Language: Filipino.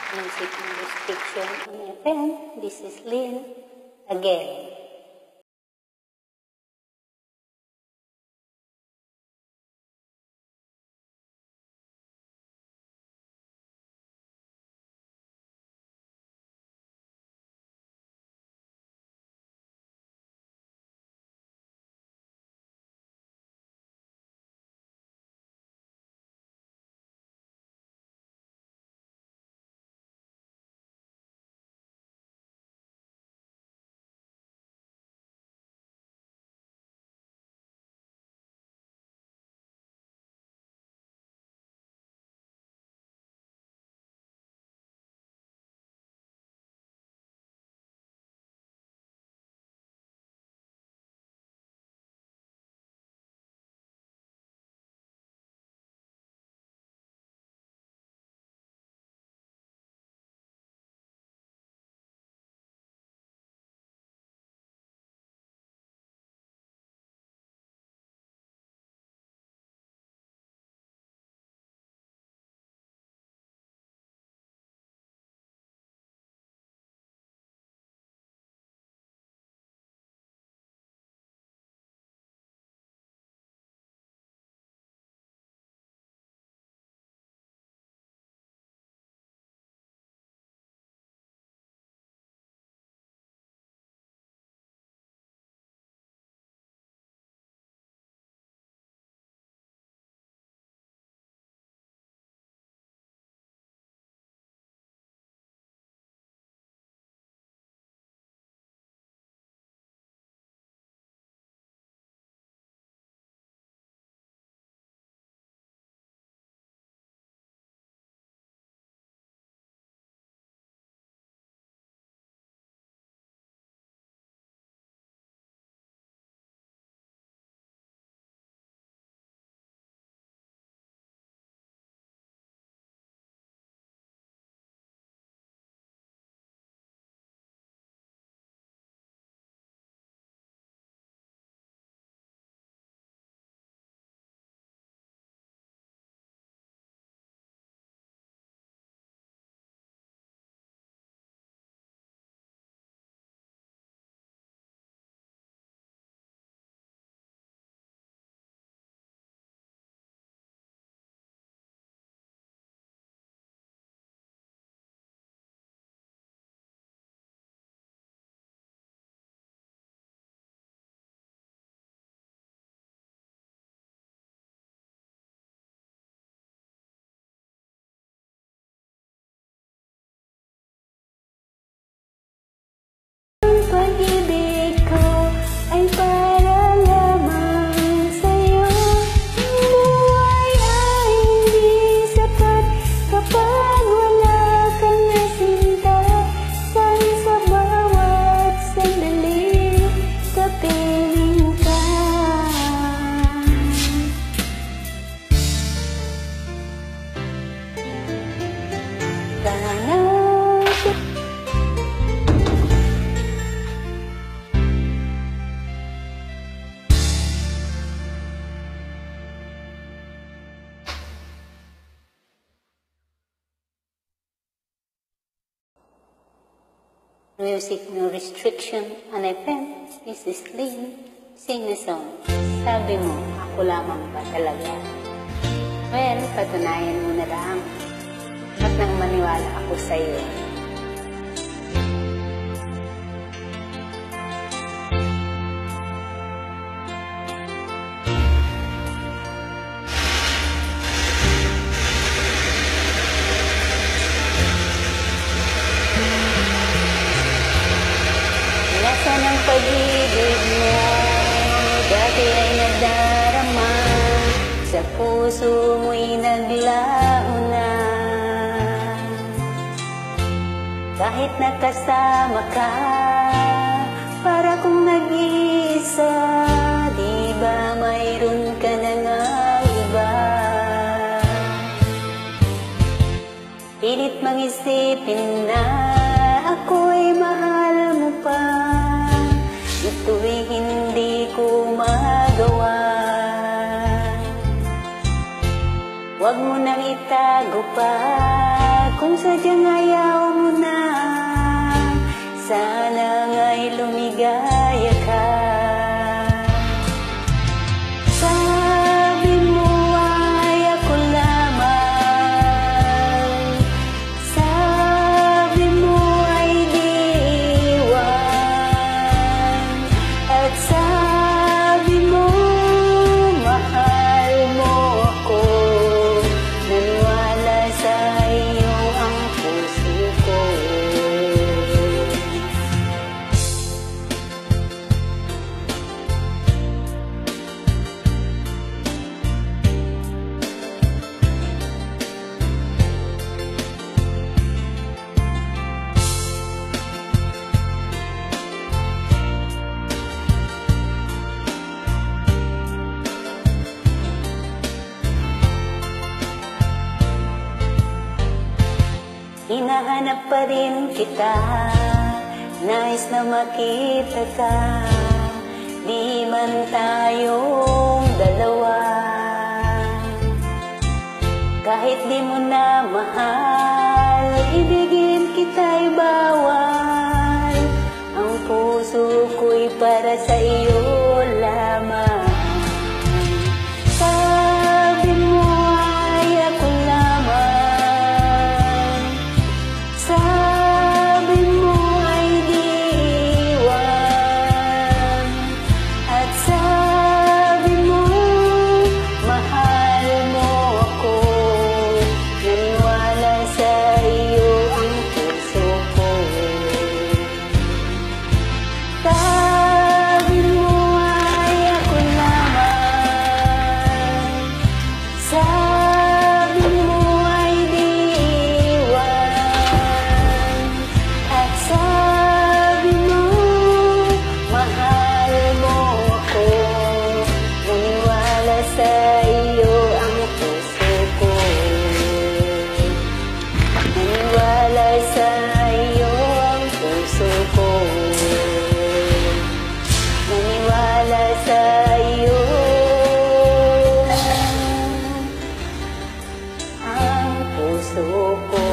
Music and Restriction on FM. This is Lynn again. Pag-ibig ko ay para lamang sa'yo. Ang buhay ay hindi sapat kapag wala kang nasinta. Dahil sa bawat sandali, kapiling ka. Music No Restriction on FM. This is Lynn. Sing a song. Sabi mo, ako lamang ba talaga? Well, patunayan mo na lang. At nang maniwala ako sa'yo. Lason ng pag-ibig mo, dati ay nadarama, sa puso mo'y naglaho na. Kahit nakasama ka, para kong nag-iisa, di ba mayroon ka na nga iba? Pilit mang isipin na ako'y mahal mo pa, ito'y hindi ko magawa. Huwag mo nang itago pa Kung sadyang ayaw mo na, sana nga'y lumigaya ka. Sabi mo ay ako lamang, sabi mo ay di iwan, at sabi mo mahal mo ako. Naniwala sa iyo ang puso ko. Hinahanap pa rin kita, nais na makita ka, di man tayong dalawa. Kahit di mo na mahal, ibigin kita'y bawal. Ang puso ko'y para sa iyo lamang. Sabi mo ay ako lamang, sabi mo ay di iwan, at sabi mo mahal mo ako. Naniwala sa iyo ang puso ko. Sabi mo ay ako lamang, sabi mo ay di iwan, at sabi mo mahal mo ako. Naniwala sa iyo ang puso ko. Naniwala sa iyo ang puso ko. Naniwala sa iyo ang puso ko.